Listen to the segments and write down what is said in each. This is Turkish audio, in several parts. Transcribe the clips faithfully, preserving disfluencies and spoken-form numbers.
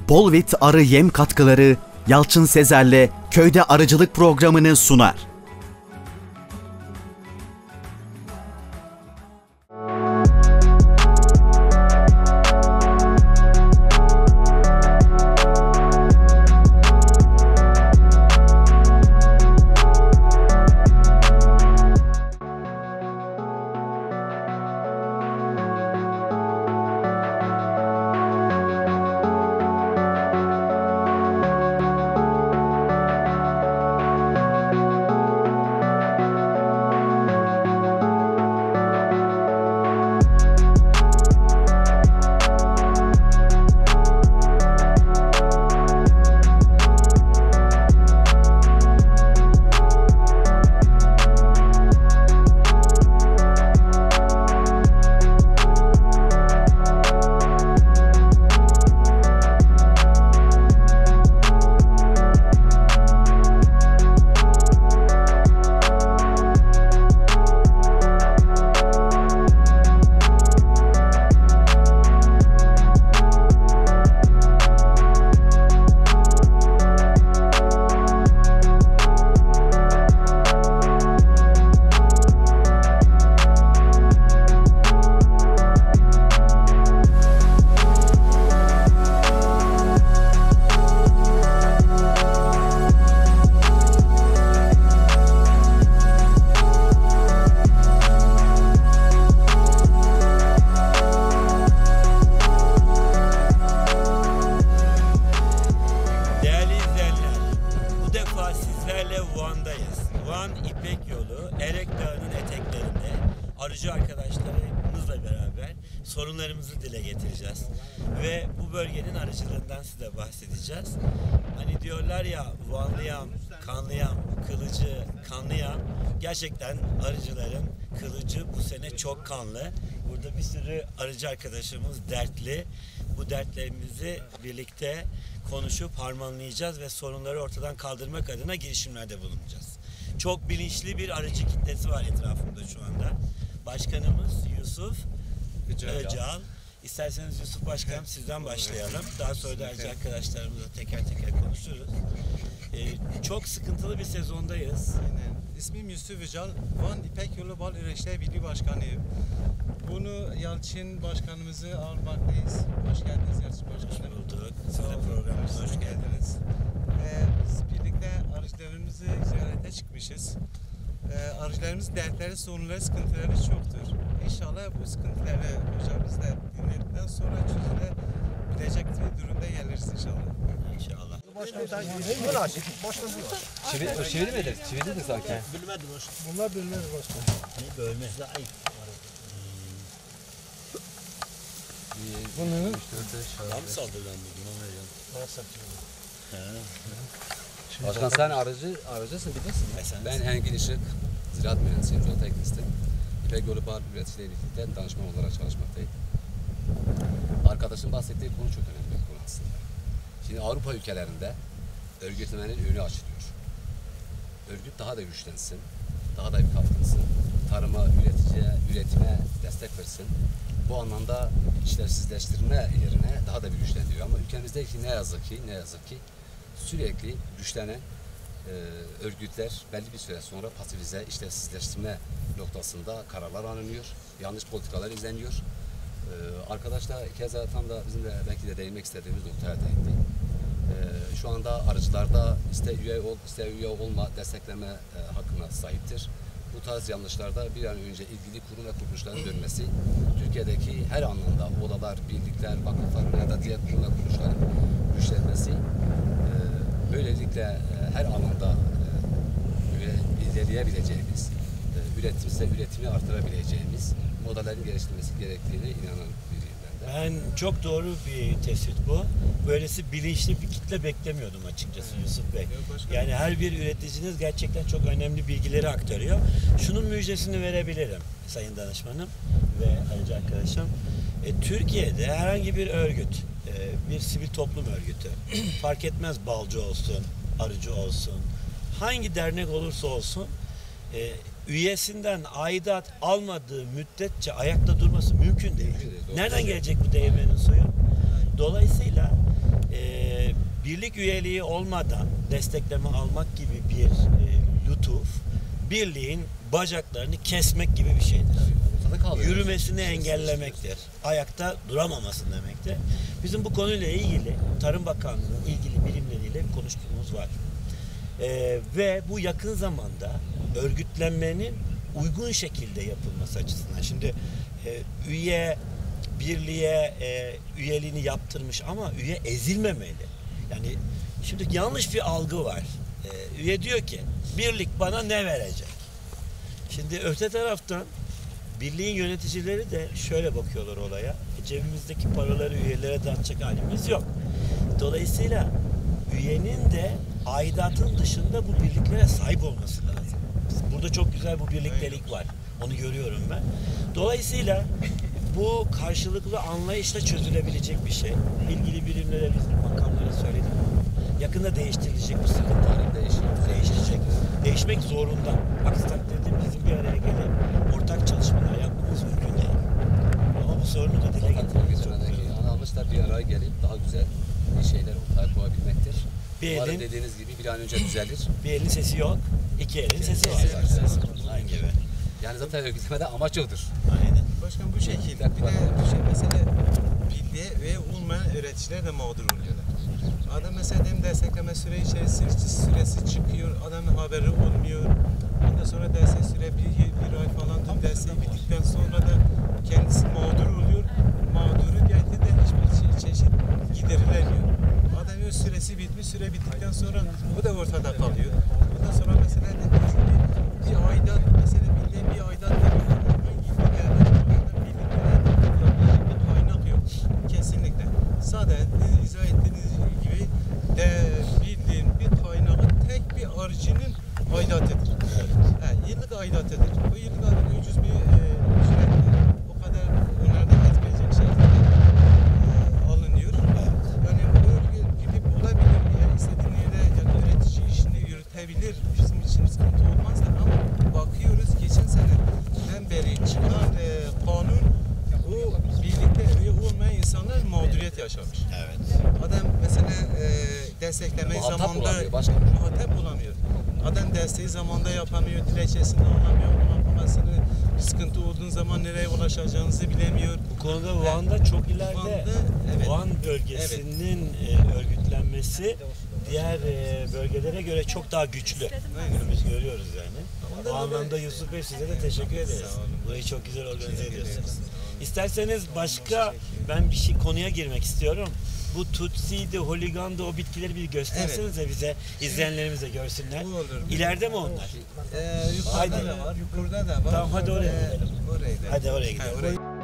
Bolvit Arı Yem Katkıları Yalçın Sezer'le Köyde Arıcılık programını sunar. Arıcı arkadaşlarımızla beraber sorunlarımızı dile getireceğiz. Ve bu bölgenin arıcılığından size bahsedeceğiz. Hani diyorlar ya, Vanlıyam, Kanlıyam, Kılıcı, Kanlıyam. Gerçekten arıcıların kılıcı bu sene çok kanlı. Burada bir sürü arıcı arkadaşımız dertli. Bu dertlerimizi birlikte konuşup harmanlayacağız ve sorunları ortadan kaldırmak adına girişimlerde bulunacağız. Çok bilinçli bir arıcı kitlesi var etrafımda şu anda. Başkanımız Yusuf Öcal. İsterseniz Yusuf Başkanım sizden başlayalım. Daha sonra da arıcı arkadaşlarımızla teker teker konuşuruz. Ee, çok sıkıntılı bir sezondayız. Aynen. İsmim Yusuf Öcal. Van İpek Yolu Bal Üreşler Birliği Başkanıyım. Bunu Yalçın Başkanımızı ağırlamaktayız. Hoş geldiniz Yalçın Başkanım. Hoş bulduk. Siz de programımıza hoş geldiniz. Ee, biz birlikte arıcılarımızı ziyarete çıkmışız. Ee, arıcılarımızın dertleri, sorunları, sıkıntıları çoktur. İnşallah bu sıkıntıları hocamız da dinledikten sonra çözülebilecek bir durumda geliriz inşallah. İnşallah. Çivi, çivili midir? Çivilidir sanki. Bilmedi başkanım. Bunlar bölmez başkanım. Ne bölme? Size ayıp. Bunu Tam saldırılandı. Başkan sen arıcı, arıcısın bilirsin. Ben Engin Işık, ziraat mühendisiyim, zooteknistim. İpek Yolu Bal Üreticileri Birliği'nde danışman olarak çalışmaktayım. Arkadaşın bahsettiği konu çok önemli bir konu aslında. Şimdi Avrupa ülkelerinde örgütlemenin önü açılıyor. Örgüt daha da güçlensin, daha da bir katkınsın, tarıma, üreticiye, üretime destek versin. Bu anlamda işlevsizleştirme yerine daha da bir güçlendiriyor. Ama ülkemizdeki ne yazık ki, ne yazık ki sürekli güçlenen e, örgütler belli bir süre sonra pasifize, işlevsizleştirme noktasında kararlar alınıyor, yanlış politikalar izleniyor. E, arkadaşlar keza tam da bizim de belki de değinmek istediğimiz noktaya değindi. E, şu anda arıcılarda iste üye ol, iste üye olma destekleme e, hakkına sahiptir. Bu tarz yanlışlarda bir an önce ilgili kurum ve kuruluşların dönmesi, Türkiye'deki her anlamda odalar, birlikler, vakıflar ya da diğer kurum ve kuruluşların güçlenmesi, e, böylelikle e, her alanda e, ilerleyebileceğimiz, e, üretimse üretimi artırabileceğimiz modellerin geliştirilmesi gerektiğine inanan biriyim ben de. Ben çok doğru bir tespit bu. Böylesi bilinçli bir kitle beklemiyordum açıkçası Yusuf Bey. Yani her bir üreticiniz gerçekten çok önemli bilgileri aktarıyor. Şunun müjdesini verebilirim sayın danışmanım ve arıcı arkadaşım. E, Türkiye'de herhangi bir örgüt, e, bir sivil toplum örgütü, fark etmez balcı olsun, arıcı olsun, hangi dernek olursa olsun, e, üyesinden aidat almadığı müddetçe ayakta durması mümkün değil. Nereden gelecek bu değirmenin suyu? Dolayısıyla e, birlik üyeliği olmadan destekleme almak gibi bir e, lütuf, birliğin bacaklarını kesmek gibi bir şeydir. Yürümesini engellemektir. Ayakta duramaması demektir. Bizim bu konuyla ilgili Tarım Bakanlığı'nın ilgili birimleriyle bir konuştuğumuz var. Ee, ve bu yakın zamanda örgütlenmenin uygun şekilde yapılması açısından. Şimdi e, üye birliğe e, üyeliğini yaptırmış ama üye ezilmemeli. Yani şimdi yanlış bir algı var. E, üye diyor ki birlik bana ne verecek? Şimdi öte taraftan birliğin yöneticileri de şöyle bakıyorlar olaya. E, cebimizdeki paraları üyelere dağıtacak halimiz yok. Dolayısıyla üyenin de aidatın dışında bu birliklere sahip olması lazım. Burada çok güzel bu birliktelik var. Onu görüyorum ben. Dolayısıyla bu karşılıklı anlayışla çözülebilecek bir şey. İlgili birimlere, bizim makamlara söyledim. Yakında değiştirilecek bu sıkıntı. Değişecek. Değişmek zorunda. Aksi takdirde bizim bir araya gelip ortak çalışmalar yapmamız mümkün değil. Ama bu sorunu da dile getirmek çok güzel. Anılmışlar bir araya gelip daha güzel bir şeyler ortaya koyabilmektir. Bir Umarım elin, dediğiniz gibi bir an önce düzelir. bir elin sesi yok, iki elin sesi var. Aynı gibi. Yani zaten örgütlemede amaç odur. Aynen. Başkan bu şekilde bir de bu şey mesela birliğe ve olmayan öğreticiler de mağdur oluyorlar. Adam mesela dem destekleme süre içerisinde süresi çıkıyor, adamın haberi olmuyor. Ondan sonra destek süre bir, bir ay falan tüm desteği bittikten sonra da kendisi mağdur oluyor. Mağdurun gerçekten hiçbir çeşit giderilemiyor. Adamın süresi bitmiş, süre bittikten sonra bu da ortada kalıyor. Ondan sonra mesela dediğiniz gibi bir aidat, mesela birliğe bir aidat veriyor. Kaynak yok. Kesinlikle. Sadece izah ettiğiniz gibi de birliğin bir kaynağı tek bir arıcının aidatıdır. Evet. Yani yıllık aidatıdır. O yıllık aidatı ucuz bir e, ücret. O kadar onlardan etmeyecek şekilde e, alınıyor. Evet. Yani o birlik olabilir. Yani istediğin yerde yani üretici işini yürütebilir. Bizim için sıkıntı olmaz da ama bakıyoruz geçen seneden beri çıkan e, kanun o birlikte üye olmayan insanlar mağduriyet yaşamış. Evet. Adam mesela e, destekleme Muhatap zamanda bulamıyor, başka. muhatap bulamıyor. Adam desteği zamanda yapamıyor, dilekçesini alamıyor, ulaşmasını sıkıntı olduğun zaman nereye ulaşacağınızı bilemiyor. Bu konuda Van'da çok ileride. Van'da, evet. Van bölgesinin e, örgütlenmesi diğer e, bölgelere göre çok daha güçlü. Aynen. Biz görüyoruz yani. Ondan O anlamda dolayı- Yusuf Bey size de teşekkür ederiz. Burayı çok güzel organize ediyorsunuz. İsterseniz başka ben bir şey konuya girmek istiyorum. Bu Tutsi'de, Holigan'da o bitkileri bir göstersenize bize, izleyenlerimize görsünler. Bu olur. İleride mi onlar? Ee, yukarıda Haydi. da var, yukarıda da var. Tamam, hadi oraya Ee, gidelim. oraya gidelim. Hadi oraya Ha, gidelim. oraya-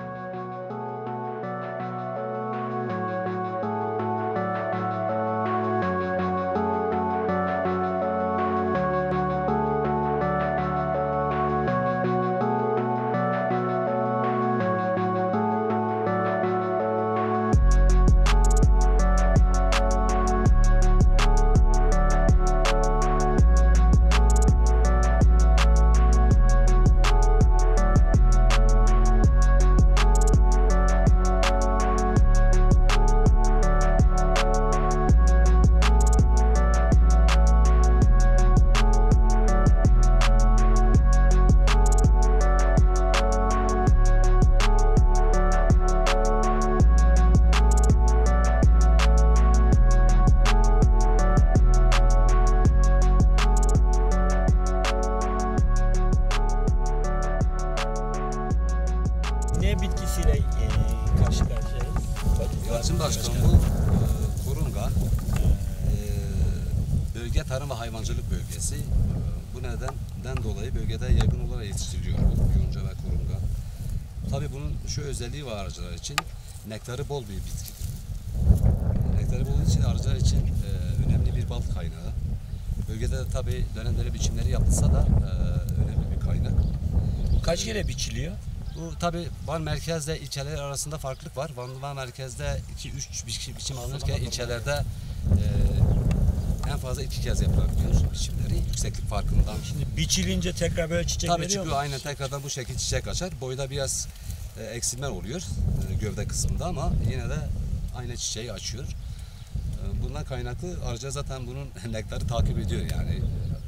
Ne bitkisiyle e, karşı karşıyayız? Yalçın Başkan bu e, Kurunga e, bölge tarım ve hayvancılık bölgesi. E, bu nedenden dolayı bölgede yaygın olarak yetiştiriliyor bu yonca ve kurunga. Tabii bunun şu özelliği var arıcılar için, nektarı bol bir bitkidir. Nektarı bol için arıcılar için e, önemli bir bal kaynağı. Bölgede de tabii dönem dönem biçimleri yapılsa da e, önemli bir kaynak. Kaç kere biçiliyor? Bu tabii Van merkezle ilçeler arasında farklılık var. Van, Van merkezde iki üç biçim, biçim alınırken ilçelerde e, en fazla iki kez yapılabiliyor biçimleri yükseklik farkından. Şimdi biçilince tekrar böyle çiçek Tabii veriyor çıkıyor mu? aynen tekrardan bu şekilde çiçek açar. Boyda biraz e, eksilme oluyor e, gövde kısmında ama yine de aynı çiçeği açıyor. E, bu olduğundan kaynaklı arıcı zaten bunun nektarı takip ediyor yani.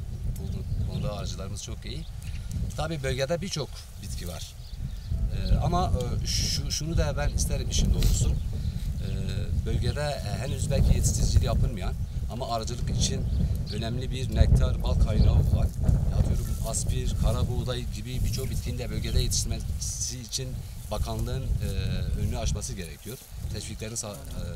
Bu konuda arıcılarımız çok iyi. Tabii bölgede birçok bitki var. Ee, ama şu, şunu da ben isterim işin doğrusu. Ee, bölgede henüz belki yetiştiriciliği yapılmayan ama arıcılık için önemli bir nektar, bal kaynağı olan, atıyorum aspir, kara buğday gibi birçok bitkinin de bölgede yetiştirmesi için bakanlığın e, önünü açması gerekiyor. Teşviklerin e,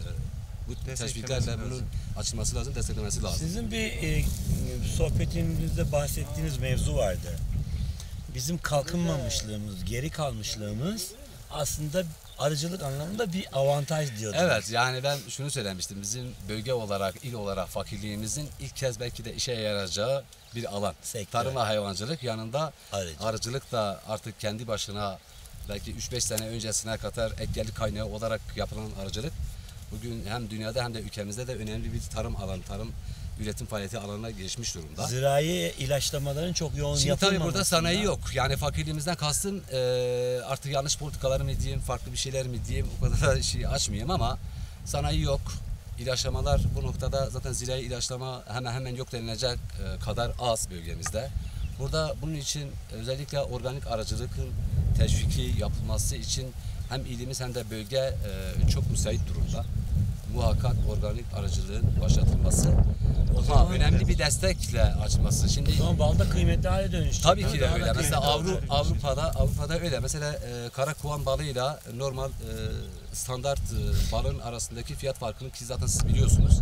bu teşviklerle bunun açılması lazım, desteklemesi lazım. Sizin bir e, sohbetinizde bahsettiğiniz mevzu vardı. Bizim kalkınmamışlığımız, geri kalmışlığımız aslında arıcılık anlamında bir avantaj diyordunuz. Evet, yani ben şunu söylemiştim. Bizim bölge olarak, il olarak fakirliğimizin ilk kez belki de işe yarayacağı bir alan. Sektör. Tarım ve hayvancılık yanında Arıcılık. arıcılık da artık kendi başına belki üç beş sene öncesine kadar ek gelir kaynağı olarak yapılan arıcılık bugün hem dünyada hem de ülkemizde de önemli bir tarım alanı, tarım üretim faaliyeti alanına geçmiş durumda. Zirai ilaçlamaların çok yoğun Şimdi yapılmaması. tabii burada sanayi yok. Yani fakirliğimizden kastım e, artık yanlış politikaları mı diyeyim, farklı bir şeyler mi diyeyim, o kadar şey açmayayım ama sanayi yok. İlaçlamalar bu noktada zaten zirai ilaçlama hemen hemen yok denilecek e, kadar az bölgemizde. Burada bunun için özellikle organik arıcılığın teşviki yapılması için hem ilimiz hem de bölge e, çok müsait durumda. Muhakkak organik arıcılığın başlatılması, ha, önemli bir destekle açması. Şimdi Ama balda kıymetli hale dönüşecek. tabii ki de Daha da öyle. Mesela kıymetli Avru, olacak. Avrupa'da Avrupa'da öyle. Mesela e, kara kovan balıyla normal e, standart e, balın arasındaki fiyat farkını ki zaten siz biliyorsunuz.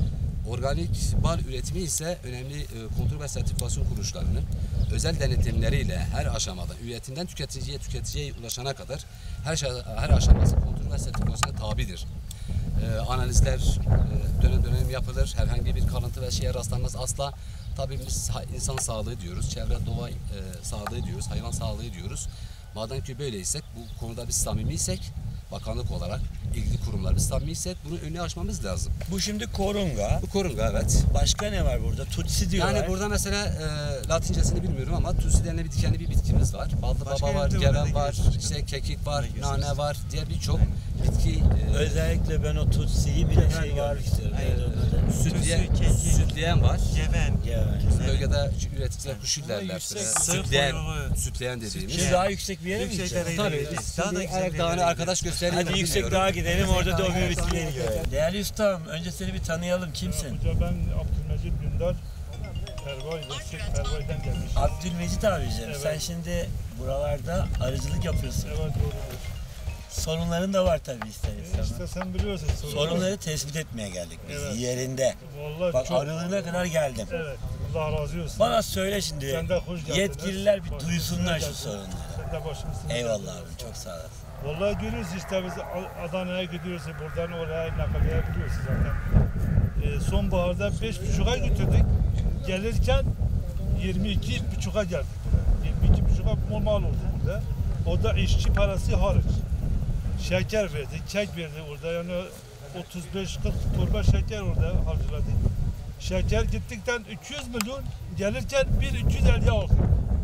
Organik bal üretimi ise önemli e, kontrol ve sertifikasyon kuruluşlarının özel denetimleriyle her aşamada üretimden tüketiciye tüketiciye ulaşana kadar her şey, her aşaması kontrol ve sertifikasyona tabidir. E, analizler e, dönem dönem yapılır. Herhangi bir kalıntı ve şeye rastlanmaz asla. Tabii biz insan sağlığı diyoruz, çevre doğa e, sağlığı diyoruz, hayvan sağlığı diyoruz. Madem ki böyleysek, bu konuda biz samimiysek, bakanlık olarak ilgili kurumlar biz samimiysek bunu önüne açmamız lazım. Bu şimdi korunga. Bu korunga, evet. Başka ne var burada? Tutsi diyorlar. Yani burada mesela e, Latincesini bilmiyorum ama tutsi denilen bir dikenli bir bitkimiz var. Baldı Başka baba var, yerde gelen orada var, giriyoruz. işte kekik var, Orada nane giriyoruz. var diye birçok bitki e, Özellikle ben o tutsiyi bir de şey görmek istiyorum. Neydi onun adı? sütleyen, Tutsi, kekik. sütleyen var. Geven. Ya. Bizim bölgede üreticiler kuşul derler. yüksek, Ee, sırf Sütleyen, boyunu. sütleyen dediğimiz. Şimdi daha yüksek bir yere mi Yüksek gideceğiz? derece. Tabii. Daha da Şimdi güzel Arak bir Dağı'nı yere arkadaş göstereyim. Hadi mi yüksek bilmiyorum. dağa gidelim, orada da o bir bitkileri görelim. Değerli ustam, önce seni bir tanıyalım. Kimsin? Hoca ben Abdülmecid Dündar, Pervay Vesik, Pervay'dan gelmişim. Abdülmecit abicim, Evet. sen şimdi buralarda arıcılık yapıyorsun. Evet doğrudur. Sorunların da var tabii ister E istemez. işte sen biliyorsun sorunları. Sorunları tespit etmeye geldik biz, Evet. yerinde. Vallahi Bak çok. arılığına kadar geldim. Evet. Allah razı olsun. Bana söyle şimdi, Sen de hoş geldin. yetkililer bir Başımızın duysunlar şu geldin. sorunları. Sen de başımızın Eyvallah geldin. abi, çok sağ olasın. Vallahi görüyoruz işte biz Adana'ya gidiyoruz, buradan oraya nakliyebiliyoruz zaten. E, sonbaharda beş buçuğa götürdük. Gelirken yirmi iki buçuğa geldik. yirmi iki buçuğa mal oldu burada. O da işçi parası hariç. Şeker verdi, kek verdi orada yani otuz beş kırk torba şeker orada harcaladı. Şeker gittikten iki yüz milyon gelirken bir iki yüz elli aldı.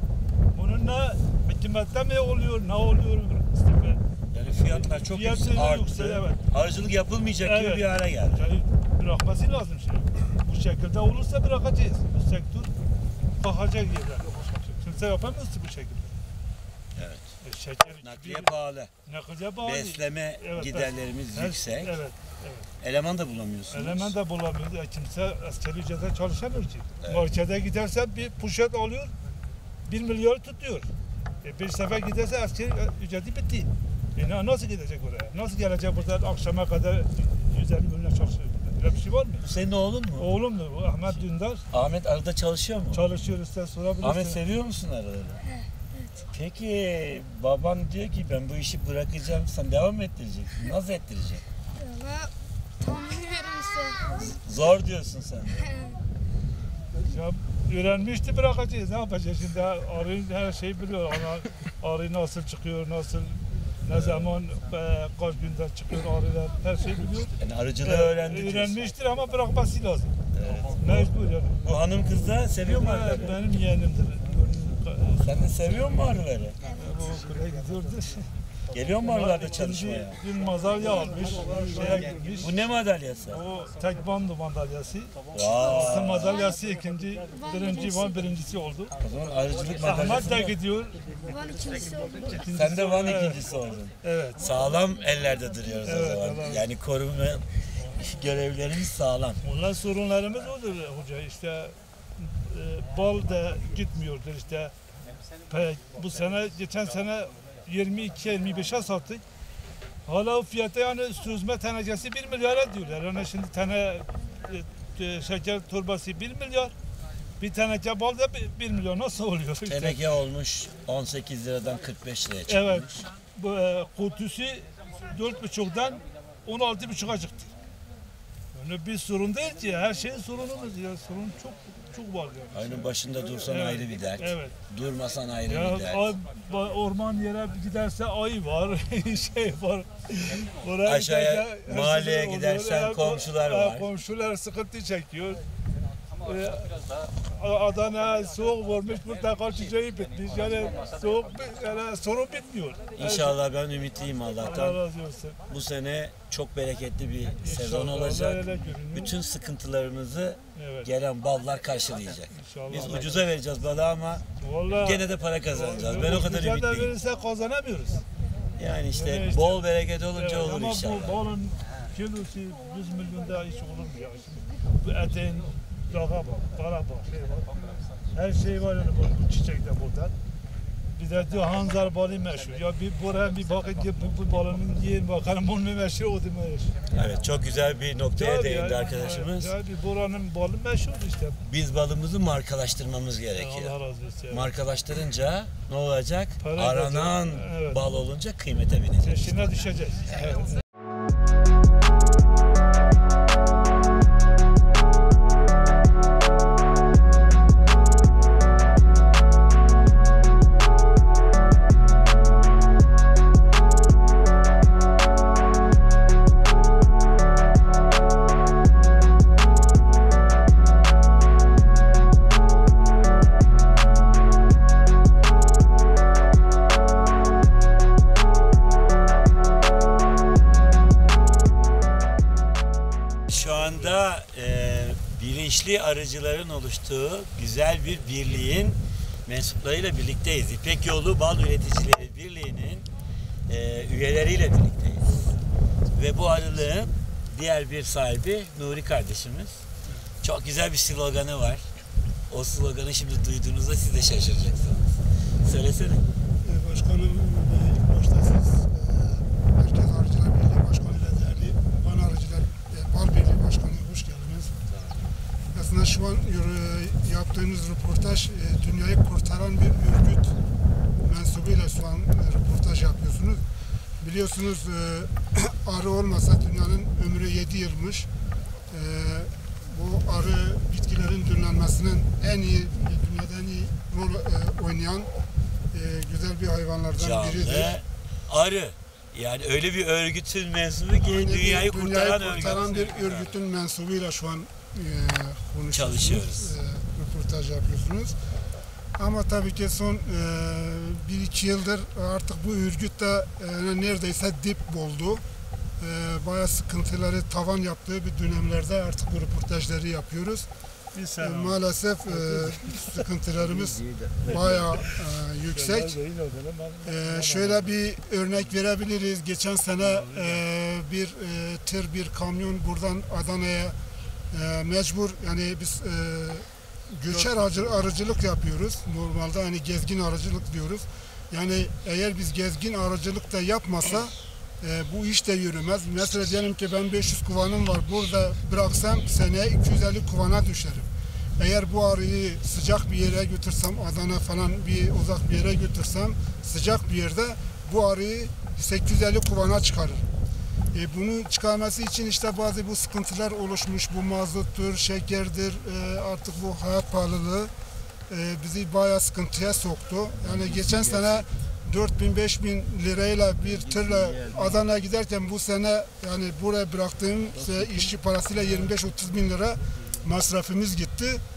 Bununla hükümette mi oluyor, ne oluyor? İşte Yani fiyatlar çok Fiyatları yüksek, arttı. yüksek, evet. Arıcılık yapılmayacak gibi Evet. bir hale geldi. yani bırakması lazım şimdi. Bu şekilde olursa bırakacağız. Bu sektör kalkacak yerler. Kimse yapamaz ki bu şekilde. Evet. E, şeker Nakliye bir- pahalı, nakliye bağlı. besleme Evet, giderlerimiz evet. yüksek. Evet, evet. Eleman da bulamıyorsunuz. Eleman da bulamıyor. Ya kimse asgari ücrete çalışamıyor ki. Evet. Markete gidersen bir poşet alıyor, bir milyar tutuyor. E, bir sefer giderse asgari ücreti bitti. E, na- nasıl gidecek oraya? Nasıl gelecek burada akşama kadar yüz elli milyon çalışıyor? Öyle bir şey var mı? Bu senin oğlun mu? Oğlum da bu Ahmet Dündar Ahmet arada çalışıyor mu? çalışıyor işte sorabilirsin. Ahmet seviyor musun arıları? Evet. Peki baban diyor ki ben bu işi bırakacağım, sen devam mı ettireceksin? Nasıl ettireceksin? Valla tam bilmiyorum işte. Zor diyorsun sen. Ya, öğrenmişti bırakacağız. Ne yapacağız şimdi? Arı her şeyi biliyor. Ana, arı nasıl çıkıyor, nasıl ne zaman e, kaç günden çıkıyor arılar her şeyi biliyor. Yani arıcılığı E, öğrendi diyorsun. öğrenmiştir ama bırakması lazım. Evet. Mecbur yani. Bu hanım kız da seviyor mu E, arıları? benim yeğenimdir. Sen de seviyor musun arıları? Bu okula gidiyordu. Geliyor mu oralarda İkinci çalışmaya? bir madalya almış, şeye girmiş. Bu ne madalyası? O tekvando madalyası. Vay. Altın madalyası ikinci, birinci Van birincisi oldu. O zaman arıcılık Ahmet madalyası. de gidiyor. Van ikincisi oldu. ikincisi Sen de Van evet. ikincisi oldun. Evet. Sağlam ellerde duruyoruz o Evet, zaman. evet. Yani koruma görevlerimiz sağlam. Onlar sorunlarımız odur hoca. İşte e, bal da gitmiyordur işte. Pe- Bu sene, geçen sene yirmi iki yirmi beşe sattık. Hala o fiyata yani süzme tenekesi bir milyara diyorlar. Yani şimdi tane e, e, şeker torbası bir milyar. Bir teneke bal da bir, bir milyon nasıl oluyor işte. Teneke olmuş on sekiz liradan kırk beş liraya çıkmış. Evet. Bu e, kutusu dört buçuktan on altı buçuğa çıktı. Yani bir sorun değil ki. Her şeyin sorunumuz ya. Sorun çok çok var yani. Aynı başında dursan Evet, ayrı bir dert. Evet. Durmasan ayrı Ya bir dert. ay- ba- orman yere giderse ayı var, şey var. Oraya Aşağıya, giderse- mahalleye oluyor. gidersen Ya, komşular ya, var. Komşular sıkıntı çekiyor. Ee, Adana soğuk varmış, portakal çiçeği bitmiş. Yani soğuk, bi- yani sorun bitmiyor. İnşallah ben ümitliyim Allah Allah'tan. razı olsun. Bu sene çok bereketli bir sezon İnşallah, olacak. Allah öyle görünüyor. Bütün sıkıntılarımızı Evet. gelen ballar karşılayacak. İnşallah. Biz ucuza vereceğiz balı ama Vallahi, gene de para kazanacağız. Ben o kadar ucuza da ümitliyim. verirse kazanamıyoruz. Yani işte Yani işte- bol bereket olunca Evet, olur ama inşallah. bu balın kilosu yüz milyonda hiç olur mu ya? Şimdi bu eteğin dağa bak, kara bak, şey var. Her şey var yani bu, bu çiçekte burada. Bir de diyor Hanzar balı meşhur. Ya bir buraya bir bakın ki bu, bu balının yiyin bakalım bunun mu meşhur o da meşhur. Evet çok güzel bir noktaya Tabii değindi yani, arkadaşımız. Ya bir buranın balı meşhur işte. Biz balımızı markalaştırmamız gerekiyor. Allah razı olsun. Markalaştırınca ne olacak? Para Aranan edecek, evet. bal olunca kıymete binecek. Peşine düşeceğiz. Evet. Şu anda e, bilinçli arıcıların oluştuğu güzel bir birliğin mensuplarıyla birlikteyiz. İpek Yolu Bal Üreticileri Birliği'nin e, üyeleriyle birlikteyiz. Ve bu arılığın diğer bir sahibi Nuri kardeşimiz. Çok güzel bir sloganı var. O sloganı şimdi duyduğunuzda siz de şaşıracaksınız. Söylesene. E, Başkanım, e, ilk başta siz e, Merkez Arıcılar Birliği Başkanı ile değerli Van Arıcılar e, Bal Birliği Başkanı hoş geldiniz. Aslında şu an e, yaptığınız röportaj e, dünyayı kurtaran bir örgüt mensubuyla şu an e, röportaj yapıyorsunuz. Biliyorsunuz e, arı olmasa dünyanın ömrü yedi yılmış. E, bu arı bitkilerin döllenmesinin en iyi, dünyada en iyi rol e, oynayan e, güzel bir hayvanlardan biridir. Canlı arı. Yani öyle bir örgütün mensubu ki Aynı bir dünyayı kurtaran, kurtaran örgüt. bir örgütün mensubuyla şu an e, konuşuyorsunuz. Çalışıyoruz. E, röportaj yapıyorsunuz. Ama tabii ki son e, bir iki yıldır artık bu örgüt de e, neredeyse dip buldu. E, bayağı sıkıntıları tavan yaptığı bir dönemlerde artık bu röportajları yapıyoruz. Bir E, sene. maalesef e, sıkıntılarımız bayağı e, yüksek. Ee, şöyle bir örnek verebiliriz. Geçen sene e, bir e, tır, bir kamyon buradan Adana'ya e, mecbur, yani biz e, göçer arıcı- arıcılık yapıyoruz. Normalde hani gezgin arıcılık diyoruz. Yani eğer biz gezgin arıcılık da yapmasa e, bu iş de yürümez. Mesela diyelim ki ben beş yüz kovanım var. Burada bıraksam seneye iki yüz elli kovana düşerim. Eğer bu arıyı sıcak bir yere götürsem, Adana falan bir uzak bir yere götürsem, sıcak bir yerde bu arıyı sekiz yüz elli kovana çıkarır. E, bunu çıkarması için işte bazı bu sıkıntılar oluşmuş. Bu mazottur, şekerdir, e, artık bu hayat pahalılığı e, bizi bayağı sıkıntıya soktu. Yani geçen sene dört bin beş bin lirayla bir tırla Adana'ya giderken bu sene yani buraya bıraktığım işte işçi parasıyla yirmi beş otuz bin lira masrafımız gitti.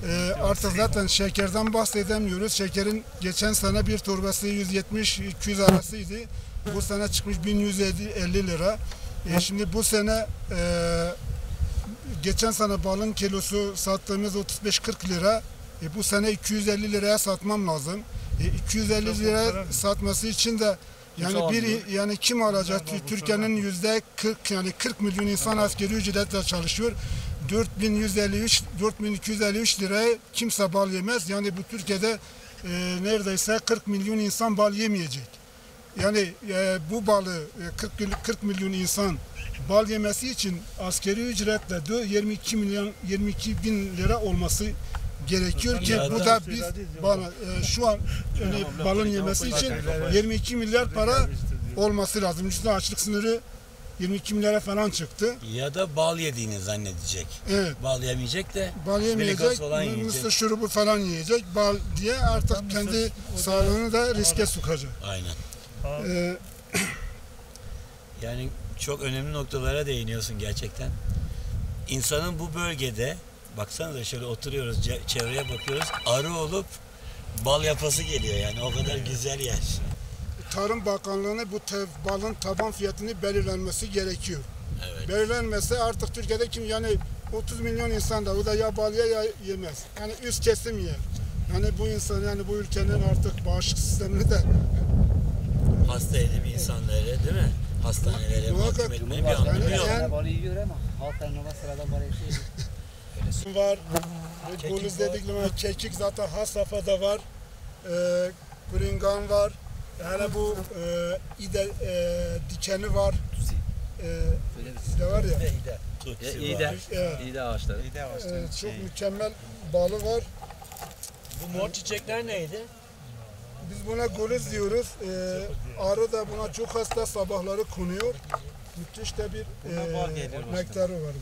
e, artık zaten şekerden bahsedemiyoruz. Şekerin geçen sene bir torbası yüz yetmiş iki yüz arasıydı. Bu sene çıkmış bin yüz elli lira. E, şimdi bu sene e, geçen sene balın kilosu sattığımız otuz beş kırk lira. E, bu sene iki yüz elli liraya satmam lazım. E, iki yüz elli lira satması için de yani bir yani kim alacak? Türkiye'nin yüzde kırk yani kırk milyon insan asgari ücretle çalışıyor. dört bin yüz elli üç dört bin iki yüz elli üç liraya kimse bal yemez. Yani bu Türkiye'de e, neredeyse kırk milyon insan bal yemeyecek. Yani e, bu balı e, kırk milyon insan bal yemesi için asgari ücretle de yirmi iki milyon yirmi iki bin lira olması gerekiyor ki bu da biz bana e, şu an yani balın yemesi için yirmi iki milyar para olması lazım. Üstüne açlık sınırı yirmi iki milyara falan çıktı. Ya da bal yediğini zannedecek. Evet. Bal yemeyecek de bal yemeyecek, mısır şurubu falan yiyecek. Bal diye artık kendi sağlığını da riske sokacak. Aynen. Ee, Yani çok önemli noktalara değiniyorsun gerçekten. İnsanın bu bölgede, baksanıza şöyle oturuyoruz, çevreye bakıyoruz, arı olup bal yapası geliyor yani, o kadar güzel yer. Tarım Bakanlığı'nın bu balın taban fiyatını belirlenmesi gerekiyor. Evet. Belirlenmese artık Türkiye'de kim yani otuz milyon insan da o da ya bal ye ya yemez. Yani üst kesim yer. Yani bu insan yani bu ülkenin artık bağışıklık sistemini de Hasta edip insanları değil mi? Hastanelere mahkum etmenin bir anlamı yok. Yani balı yiyor ama halk arnava sıradan balı yiyor. var. Golüz dediklerine kekik zaten has safhada var. Ee, Bringan var. Yani bu e, ide e, dikeni var. E, de var ya. İde. Evet. İyi ağaçları. E, çok mükemmel balı var. Bu mor çiçekler neydi? Biz buna golüz diyoruz. E, arı da buna çok hasta, sabahları konuyor. Müthiş de bir e, nektarı var.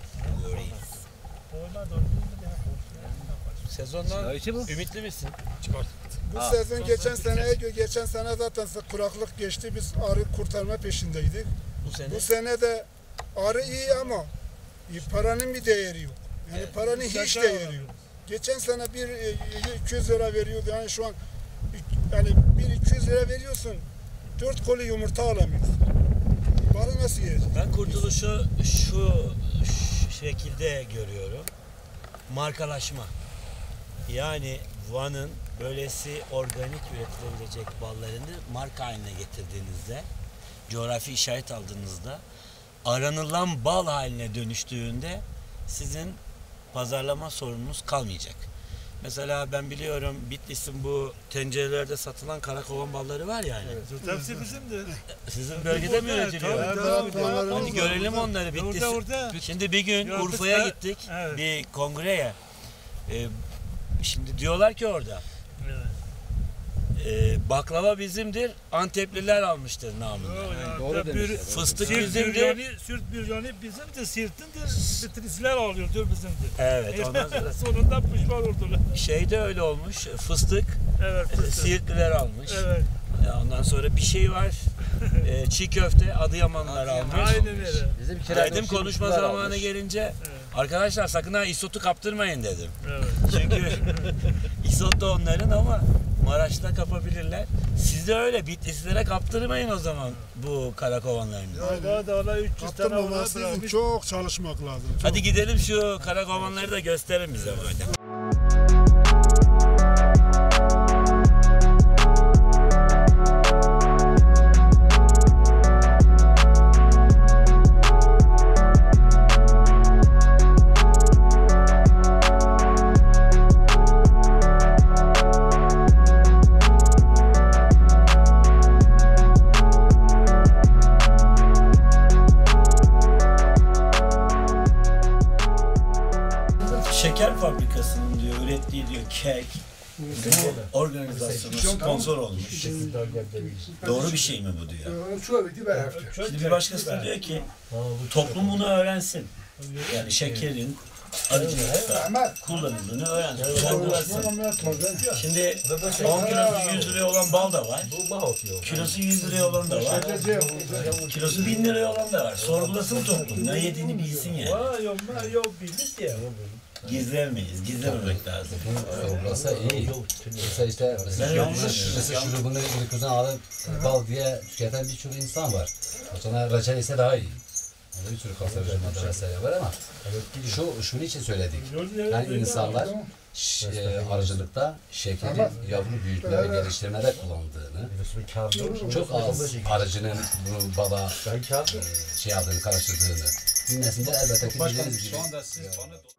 Sezondan ümitli misin? Bu ha. sezon geçen seneye göre geçen sene zaten kuraklık geçti. Biz arı kurtarma peşindeydik. Bu sene, Bu sene de arı iyi ama paranın bir değeri yok. Yani evet. paranın hiç değeri yok. Geçen sene bir iki yüz lira veriyordu. Yani şu an yani bir iki yüz lira veriyorsun. Dört koli yumurta alamıyorsun. Balı nasıl yiyeceksin? Ben kurtuluşu şu, şu şekilde görüyorum. Markalaşma. Yani Van'ın böylesi organik üretilebilecek ballarını marka haline getirdiğinizde, coğrafi işaret aldığınızda, aranılan bal haline dönüştüğünde sizin pazarlama sorununuz kalmayacak. Mesela ben biliyorum Bitlis'in bu tencerelerde satılan karakovan balları var yani. Evet. Hepsi bizimdir. Sizin bölgede mi üretiliyor? Hadi görelim onları Bitlis. Şimdi bir gün Urfa'ya gittik evet. bir kongreye. Ee, şimdi diyorlar ki orada e, baklava bizimdir, Antepliler almıştır namını. Yani doğru demişler. Fıstık Sirt bizimdir. Biryani, Sürt biryani bizimdir, Sirt'indir, Bitlisler alıyordur bizimdir. Evet. Ondan sonra sonunda pişman oldular. Şey de öyle olmuş, fıstık, evet, fıstık. Siirtliler almış. Evet. Ondan sonra bir şey var, e, çiğ köfte Adıyamanlılar almış. Aynen öyle. Dedim konuşma zamanı almış. Gelince, evet. arkadaşlar sakın ha isotu kaptırmayın dedim. Evet. Çünkü isot da onların ama Maraş'ta kapabilirler. Siz de öyle Bitlislere kaptırmayın o zaman bu karakovanlarını. Daha da ona üç yüz tane olması için çok çalışmak lazım. Çok. Hadi gidelim şu karakovanları da gösterin bize madem. Şeker fabrikasının diyor ürettiği diyor kek bu organizasyonu sponsor olmuş. Doğru bir şey mi bu diyor. Şimdi bir başkası da diyor ki toplum bunu öğrensin. Yani şekerin arıcılıkta kullanıldığını öğrensin. Şimdi on kilosu yüz liraya olan bal da var. Kilosu yüz liraya olan da var. Kilosu bin liraya olan da var. Sorgulasın toplum. Ne yediğini bilsin yani. Yok, yok bildik ya. Gizlemeyiz, gizlememek lazım. Sorulasa iyi. Mesela işte mesela mesela şurubunu glikozen alıp bal diye tüketen birçok insan var. Sonra reçel ise daha iyi. Bir sürü kanserojen madde vesaire var ama şu şunu için söyledik. Yani insanlar e, arıcılıkta şekeri yavru büyütme ve geliştirmede kullandığını, çok az arıcının bunu bala e, şey aldığını, karıştırdığını bilmesinde elbette ki dediğiniz gibi.